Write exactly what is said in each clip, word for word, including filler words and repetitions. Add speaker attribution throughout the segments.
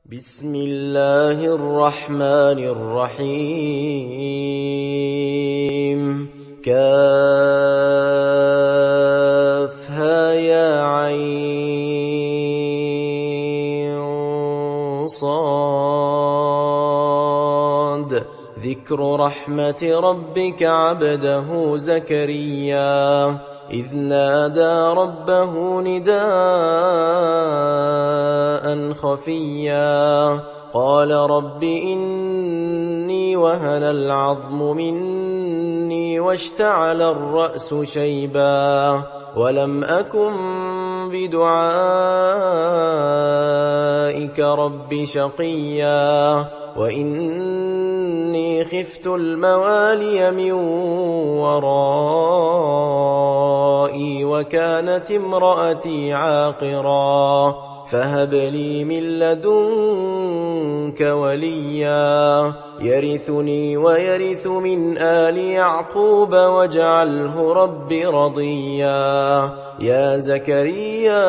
Speaker 1: بسم الله الرحمن الرحيم كافها يا عين صاد ذكر رحمة ربك عبده زكريا إذ نادى ربه نداء خفيا قال رب إني وهن العظم مني واشتعل الرأس شيبا ولم أكن بدعائك رب شقيا وإني خفت الموالي من ورائي وكانت امرأتي عاقرا فهب لي من لدنك وليا يرثني ويرث من آل يعقوب واجعله رب رضيا يا زكريا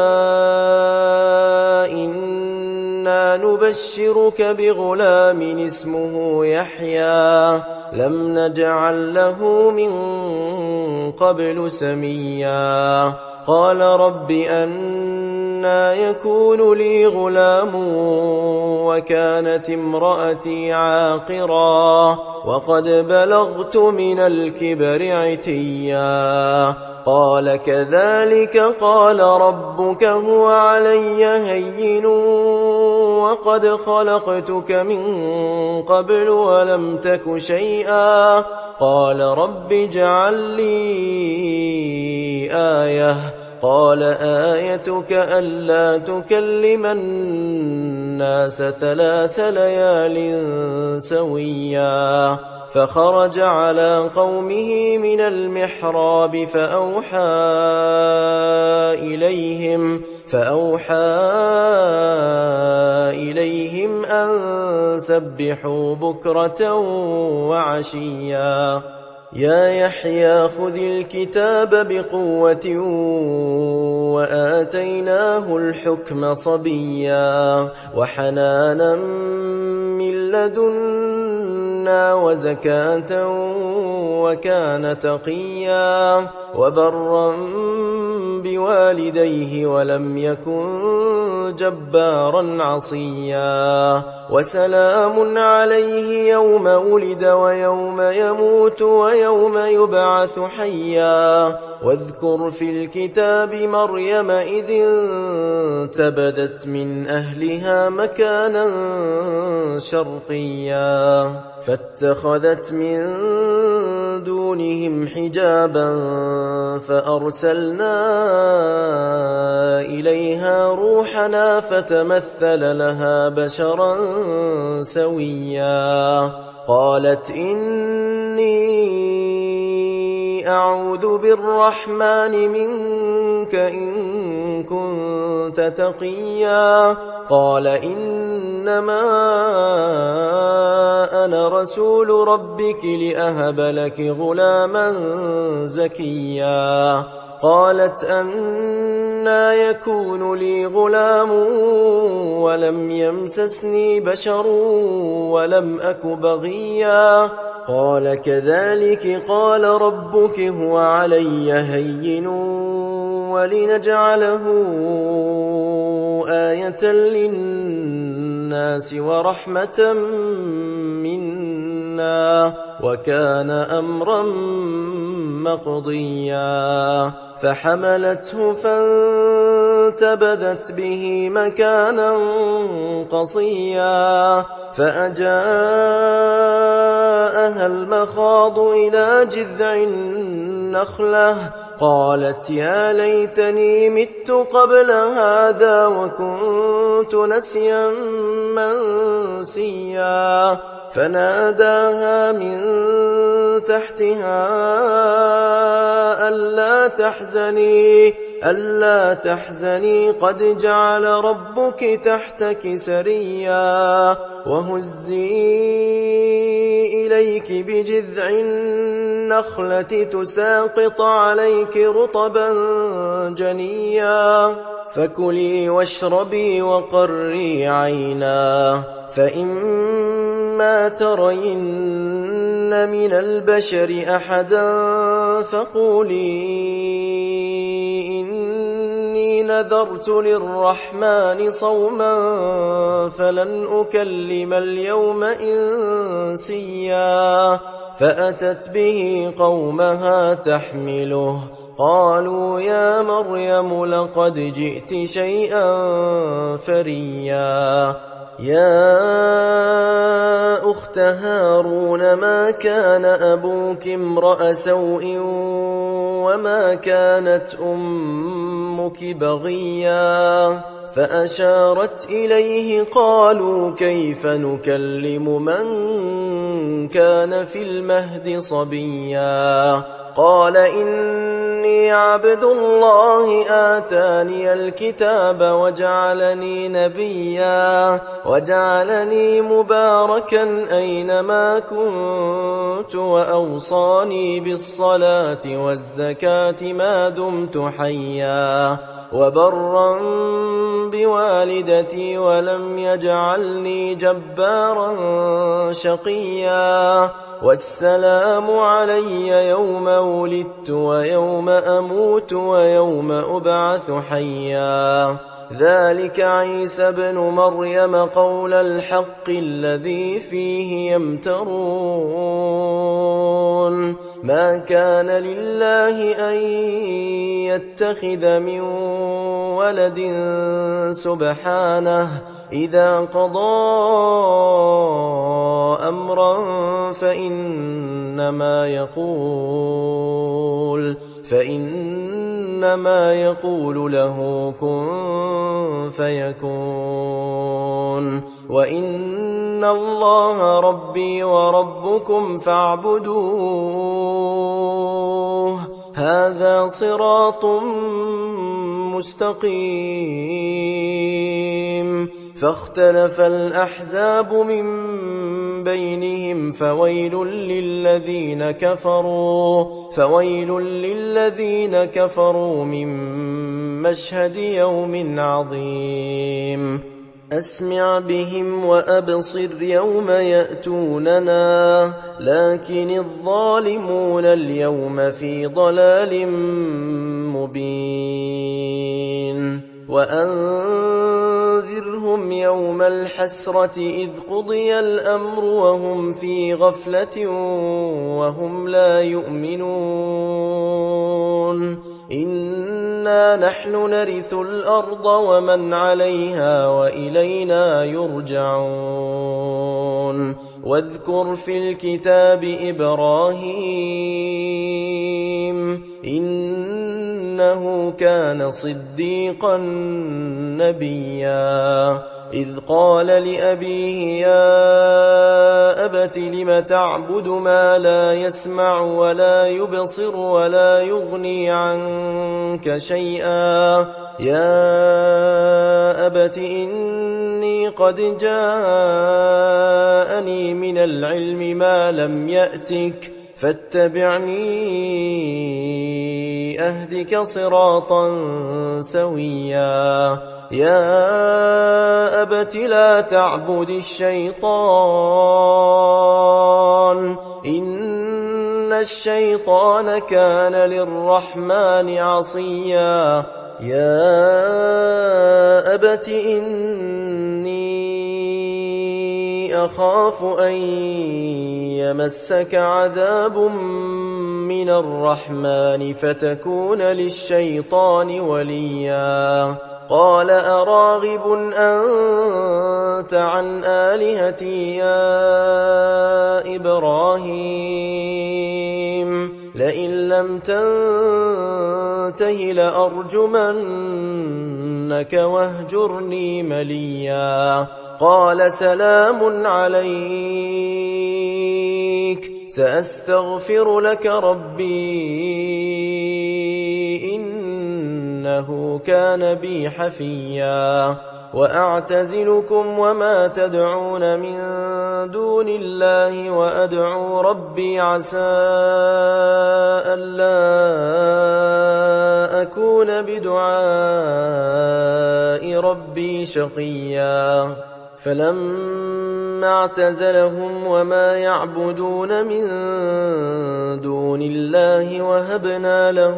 Speaker 1: إنا نبشرك بغلام اسمه يحيى لم نجعل له من قبل سميا قال رب أنى يكون لي غلام وكانت امرأتي عاقرا وقد بلغت من الكبر عتيا قال كذلك قال ربك هو علي هين وقد خلقتك من قبل ولم تك شيئا قال رب اجعل لي آية قال آيتك ألا تكلم الناس ثلاث ليال سويا فخرج على قومه من المحراب فأوحى إليهم فأوحى إليهم أن سبحوا بكرة وعشيا يا يحيى خذ الكتاب بقوة وآتيناه الحكم صبيا وحنانا من لدنا وزكاة وكان تقيا وبرا بوالديه ولم يكن جبارا عصيا وسلام عليه يوم ولد ويوم يموت ويوم يبعث حيا واذكر في الكتاب مريم إذ انتبذت من أهلها مكانا شرقيا فاتخذت من دونهم حجابا فأرسلنا إليها روحنا فتمثل لها بشرا سويا قالت إني أعوذ بالرحمن منك إن كنت تقيا قال إنما أنا رسول ربك لأهب لك غلاما زكيا قالت أنى يكون لي غلام ولم يمسسني بشر ولم أك بغيا قال كذلك قال ربك هو علي هين ولنجعله آية للناس ورحمة منا وكان أمرا مقضيا فحملته فانتبذت به مكانا قصيا فأجاءها المخاض إلى جذع النخلة قالت يا ليتني مت قبل هذا وكنت نسيا منسيا فناداها من تحتها ألا تحزني ألا تحزني قد جعل ربك تحتك سريا وهزي إليك بجذع النخلة تساقط عليك رطبا جنيا فكلي واشربي وقري عينا فإما ترين من البشر أحدا فقولي إني نذرت للرحمن صوما فلن أكلم اليوم إنسيا فأتت به قومها تحمله قالوا يا مريم لقد جئت شيئا فريا يا أخت هارون ما كان أبوك امرأ سوء وما كانت أمك بغيا فأشارت إليه قالوا كيف نكلم من كان في المهد صبيا قال إني عبد الله آتاني الكتاب وجعلني نبيا وجعلني مباركا أينما كنت وأوصاني بالصلاة والزكاة ما دمت حيا وبرا بوالدتي ولم يجعلني جبارا شقيا والسلام علي يوم ولدت ويوم أموت ويوم أبعث حيا ذلك عيسى ابن مريم قول الحق الذي فيه يمترون ما كان لله أن يتخذ من ولد سبحانه إذا قضى أمرا فإنما يقول فإنما يقول له كن فيكون وإن الله ربي وربكم فاعبدوه هذا صراط مستقيم فاختلف الأحزاب من بينهم فويل للذين كفروا فويل للذين كفروا من مشهد يوم عظيم أسمع بهم وأبصر يوم يأتوننا لكن الظالمون اليوم في ضلال مبين وأنذرهم يوم الحسرة إذ قضي الأمر وهم في غفلة وهم لا يؤمنون إنا نحن نرث الأرض ومن عليها وإلينا يرجعون واذكر في الكتاب إبراهيم إنه كان صديقا نبيا إذ قال لأبيه يا أبت لم تعبد ما لا يسمع ولا يبصر ولا يغني عنك شيئا يا أبت إني قد جاءني من العلم ما لم يأتك فاتبعني أهدك صراطا سويا يا أبت لا تعبد الشيطان إن الشيطان كان للرحمن عصيا يا أبت إني أخاف أن يمسك عذاب من الرحمن فتكون للشيطان وليا قال أراغب أنت عن آلهتي يا إبراهيم لئن لم تنته لأرجمنك واهجرني مليا قال سلام عليك سأستغفر لك ربي إنه إنه كان بي حفيا وأعتزلكم وما تدعون من دون الله وأدعو ربي عسى ألا أكون بدعاء ربي شقيا فلما اعتزلهم وما يعبدون من دون الله وهبنا له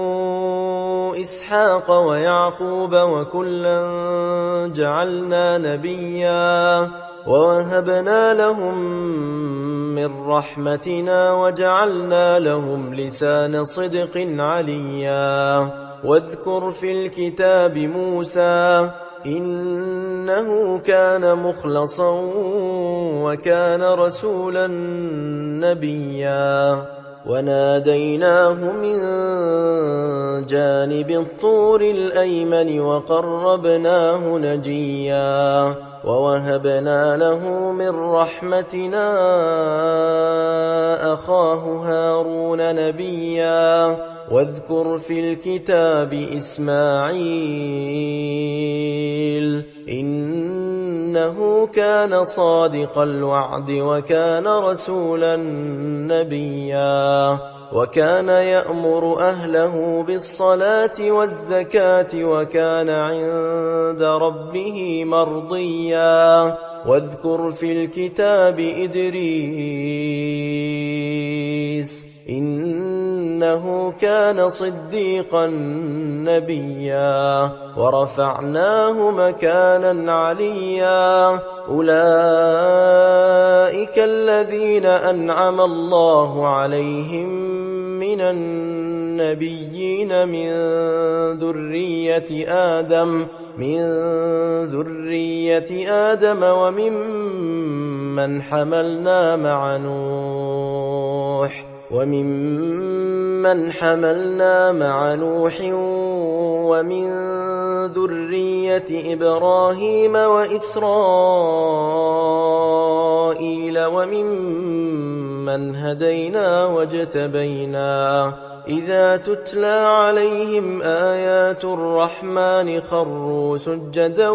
Speaker 1: إسحاق ويعقوب وكلا جعلنا نبيا ووهبنا لهم من رحمتنا وجعلنا لهم لسان صدق عليا واذكر في الكتاب موسى إنه كان مخلصا وكان رسولا نبيا وناديناه من جانب الطور الأيمن وقربناه نجيا ووهبنا له من رحمتنا أخاه هارون نبيا واذكر في الكتاب إسماعيل إنه كان صادق الوعد وكان رسولا نبيا وكان يأمر أهله بالصلاة والزكاة وكان عند ربه مرضيا واذكر في الكتاب إدريس إنه كان صديقا نبيا ورفعناه مكانا عليا أولئك الذين أنعم الله عليهم من النبيين من ذرية آدم من ذرية آدم وممن حملنا مع نوح وممن حملنا مع نوح ومن ذرية إبراهيم وإسرائيل وممن هدينا واجتبينا إذا تتلى عليهم آيات الرحمن خروا سجدا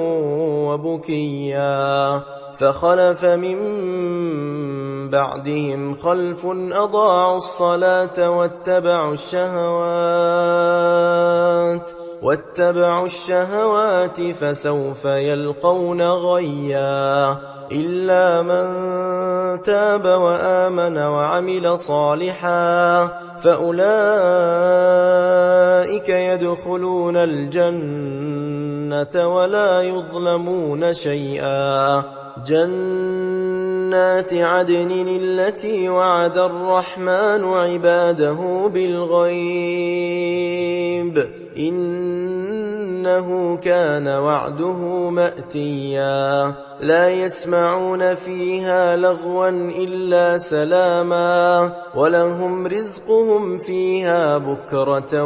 Speaker 1: وبكيا فخلف من بعدهم خلف أضاعوا الصلاة واتبعوا الشهوات واتبعوا الشهوات فسوف يلقون غيا إلا من تاب وآمن وعمل صالحا فأولئك يدخلون الجنة ولا يظلمون شيئا جنات عدن التي وعد الرحمن عباده بالغيب إنه كان وعده مأتيا لا يسمعون فيها لغوا إلا سلاما ولهم رزقهم فيها بكرة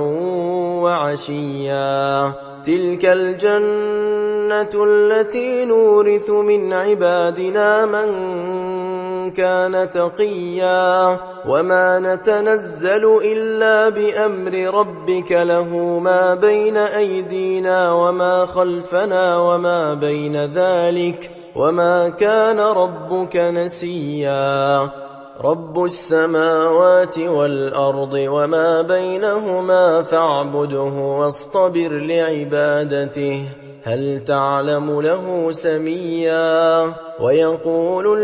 Speaker 1: وعشيا تلك الجنة التي نورث من عبادنا من كان تقيا وما نتنزل إلا بأمر ربك له ما بين أيدينا وما خلفنا وما بين ذلك وما كان ربك نسيا رب السماوات والأرض وما بينهما فاعبده واصطبر لعبادته هل تعلم له سميا ويقول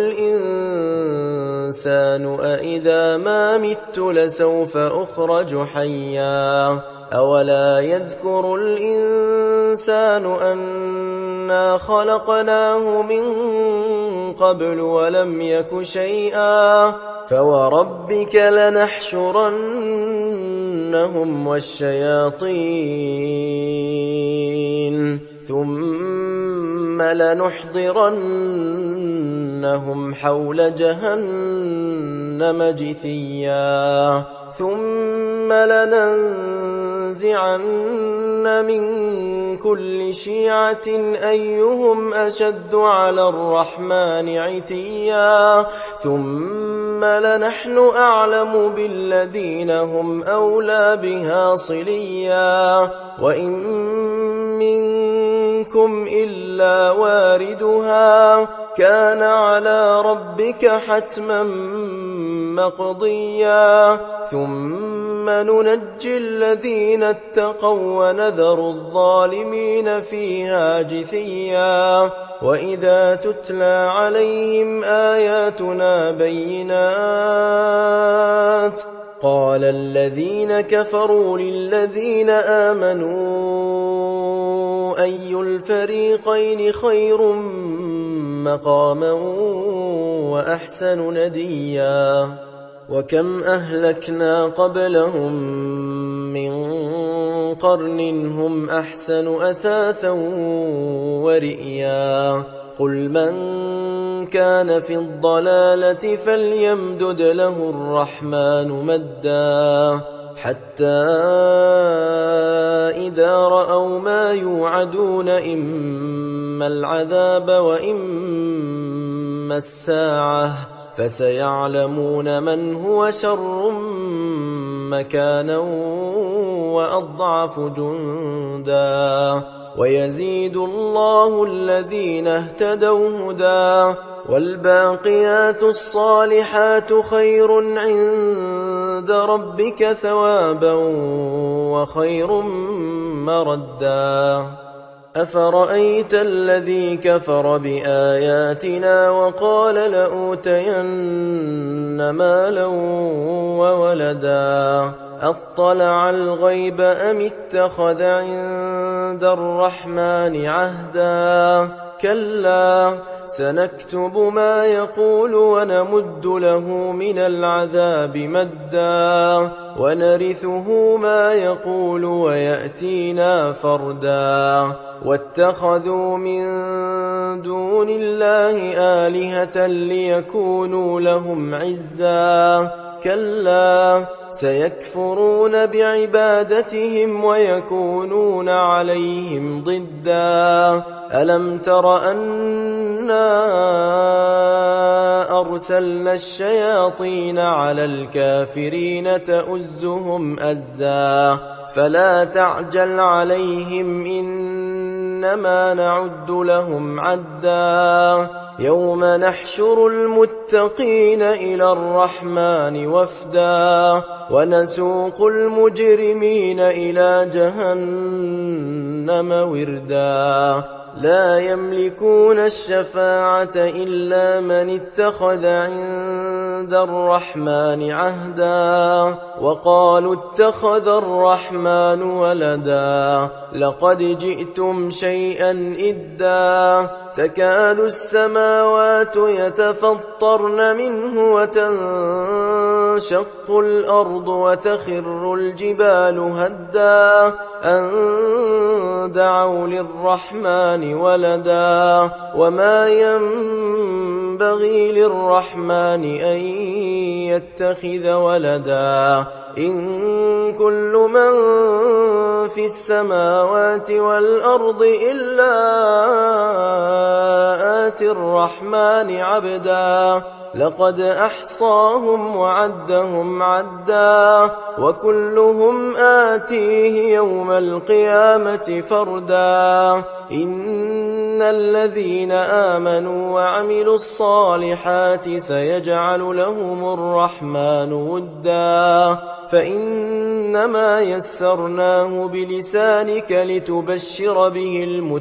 Speaker 1: الإنسان أإذا ما مت لسوف أخرج حيا أولا يذكر الإنسان أنا خلقناه من قبل ولم يك شيئا فوربك لنحشرنهم والشياطين ثم لنحضرنهم حول جهنم جهنم جثيا ثم لننزعن من كل شيعة أيهم أشد على الرحمن عتيا ثم لنحن أعلم بالذين هم أولى بها صليا وإن منكم إلا واردها كان على ربك حتما مقضيا ثم ننجي الذين اتقوا ونذر الظالمين فيها جثيا وإذا تتلى عليهم آياتنا بينات قال الذين كفروا للذين آمنوا أي الفريقين خير مقاما وأحسن نديا وكم أهلكنا قبلهم من قرن هم أحسن أثاثا ورئيا قل من كان في الضلالة فليمدد له الرحمن مدا حتى إذا رأوا ما يوعدون إما العذاب وإما الساعة فسيعلمون من هو شر مكانا وأضعف جندا ويزيد الله الذين اهتدوا هدى والباقيات الصالحات خير عند ربك ثوابا وخير مردا أفرأيت الذي كفر بآياتنا وقال لأوتين مالا وولدا أطلع الغيب أم اتخذ عند الرحمن عهدا كلا سنكتب ما يقول ونمد له من العذاب مدا ونرثه ما يقول ويأتينا فردا واتخذوا من دون الله آلهة ليكونوا لهم عزا كلا سيكفرون بعبادتهم ويكونون عليهم ضدا ألم تر أنا أرسلنا الشياطين على الكافرين تؤزهم أزا فلا تعجل عليهم إنما نعد لهم عدا يوم نحشر المتقين إلى الرحمن وفدا ونسوق المجرمين إلى جهنم وردا لا يملكون الشفاعة إلا من اتخذ عند الرحمن عهدا وقالوا اتخذ الرحمن ولدا لقد جئتم شيئا إدا تكاد السماوات يتفطرن منه وتنشق الأرض وتخر الجبال هدا أن دعوا للرحمن ولدا وما ينبغي للرحمن أن يتخذ ولدا إن كل من في السماوات والأرض إلا آتي الرحمن عبدا لقد أحصاهم وعدهم عدا وكلهم آتيه يوم القيامة فردا إن الذين آمنوا وعملوا الصالحات سيجعل لهم الرحمن ودا فإنما يسرناه بلسانك لتبشر به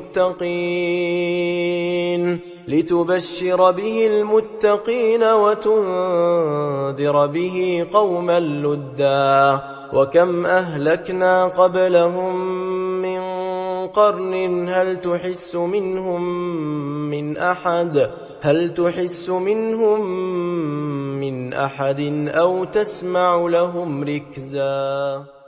Speaker 1: المتقين لتبشر به المتقين وتنذر به قوما لدا وكم أهلكنا قبلهم من قرن هل تحس منهم من أحد هل تحس منهم من أحد أو تسمع لهم ركزا